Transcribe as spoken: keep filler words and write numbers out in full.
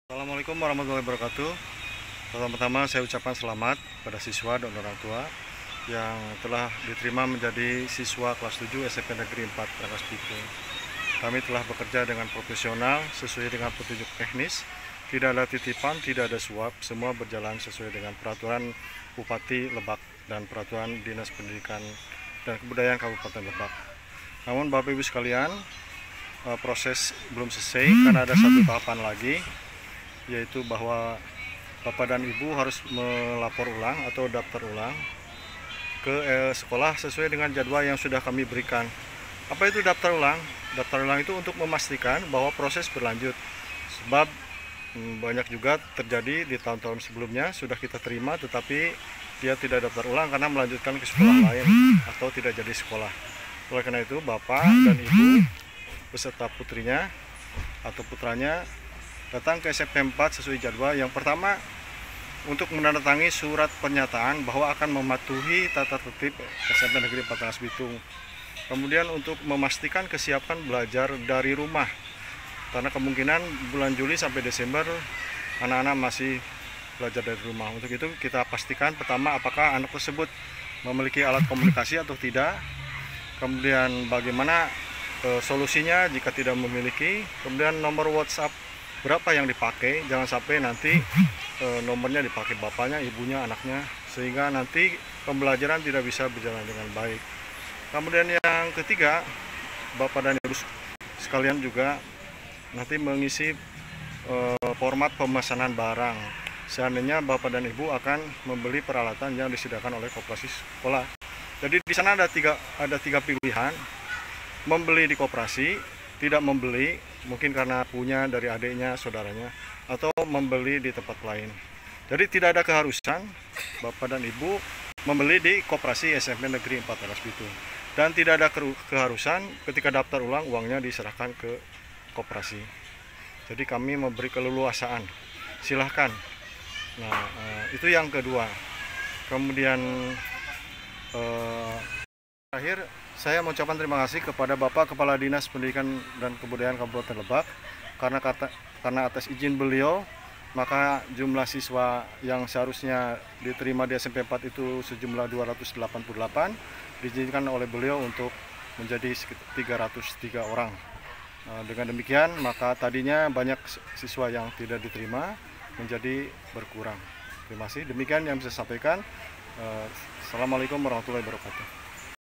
Assalamualaikum warahmatullahi wabarakatuh. Pertama-tama saya ucapkan selamat pada siswa dan orang tua yang telah diterima menjadi siswa kelas tujuh S M P Negeri empat Rangkas Bitung. Kami telah bekerja dengan profesional sesuai dengan petunjuk teknis, tidak ada titipan, tidak ada suap, semua berjalan sesuai dengan peraturan Bupati Lebak dan peraturan Dinas Pendidikan dan Kebudayaan Kabupaten Lebak. Namun Bapak Ibu sekalian, proses belum selesai karena ada satu tahapan lagi, yaitu bahwa Bapak dan Ibu harus melapor ulang atau daftar ulang ke eh, sekolah sesuai dengan jadwal yang sudah kami berikan. Apa itu daftar ulang? Daftar ulang itu untuk memastikan bahwa proses berlanjut, sebab hmm, banyak juga terjadi di tahun-tahun sebelumnya sudah kita terima tetapi dia tidak daftar ulang karena melanjutkan ke sekolah lain atau tidak jadi sekolah. Oleh karena itu Bapak dan Ibu beserta putrinya atau putranya datang ke S M P empat sesuai jadwal. Yang pertama, untuk menandatangani surat pernyataan bahwa akan mematuhi tata tertib S M P Negeri empat Rangkas Bitung. Kemudian untuk memastikan kesiapan belajar dari rumah, karena kemungkinan bulan Juli sampai Desember anak-anak masih belajar dari rumah. Untuk itu kita pastikan pertama apakah anak tersebut memiliki alat komunikasi atau tidak. Kemudian bagaimana e, solusinya jika tidak memiliki. Kemudian nomor WhatsApp berapa yang dipakai, jangan sampai nanti e, nomornya dipakai bapaknya, ibunya, anaknya, sehingga nanti pembelajaran tidak bisa berjalan dengan baik. Kemudian yang ketiga, Bapak dan Ibu sekalian juga nanti mengisi e, format pemesanan barang. Seandainya Bapak dan Ibu akan membeli peralatan yang disediakan oleh koperasi sekolah. Jadi di sana ada tiga ada tiga pilihan: membeli di koperasi, tidak membeli, mungkin karena punya dari adiknya, saudaranya, atau membeli di tempat lain. Jadi tidak ada keharusan Bapak dan Ibu membeli di koperasi S M P Negeri empat Rangkas Bitung. Dan tidak ada keharusan ketika daftar ulang uangnya diserahkan ke koperasi. Jadi kami memberi keleluasaan, silahkan. Nah, itu yang kedua. Kemudian eh, terakhir, saya mengucapkan terima kasih kepada Bapak Kepala Dinas Pendidikan dan Kebudayaan Kabupaten Lebak karena kata, karena atas izin beliau maka jumlah siswa yang seharusnya diterima di S M P empat itu sejumlah dua ratus delapan puluh delapan, diizinkan oleh beliau untuk menjadi tiga ratus tiga orang. Dengan demikian maka tadinya banyak siswa yang tidak diterima menjadi berkurang. Terima kasih. Demikian yang bisa saya sampaikan. Assalamualaikum warahmatullahi wabarakatuh.